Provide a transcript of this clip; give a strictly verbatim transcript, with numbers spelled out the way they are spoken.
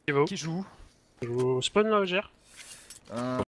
ZywOo. Qui joue? Je vous spawn là, G R. Euh,